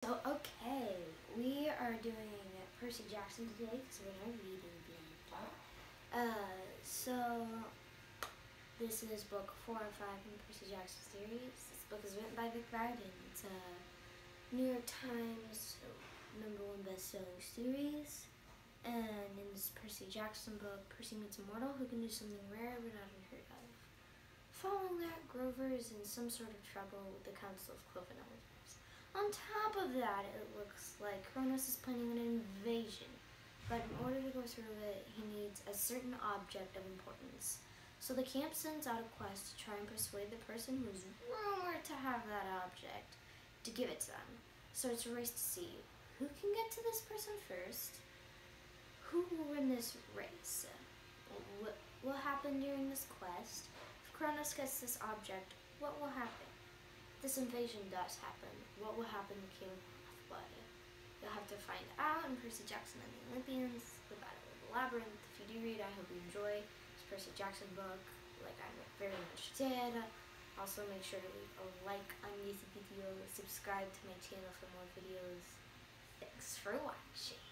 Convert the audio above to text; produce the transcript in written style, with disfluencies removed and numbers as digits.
Okay, we are doing Percy Jackson today because we're going to read so this is book 4 and 5 in the Percy Jackson series. This book is written by Vic Riordan. It's a New York Times #1 best-selling series. And in this Percy Jackson book, Percy meets a mortal who can do something rare but not unheard of. Following that, Grover is in some sort of trouble with the Council of Cloven Elders. On top of that, it looks like Kronos is planning an invasion, but in order to go through it, he needs a certain object of importance. So the camp sends out a quest to try and persuade the person who is rumored to have that object to give it to them. So it's a race to see who can get to this person first. Who will win this race? What will happen during this quest? If Kronos gets this object, what will happen? This invasion does happen. What will happen to King Blood? You'll have to find out in Percy Jackson and the Olympians, the Battle of the Labyrinth. If you do read, I hope you enjoy this Percy Jackson book, like I very much did. Also, make sure to leave a like on this video, subscribe to my channel for more videos. Thanks for watching.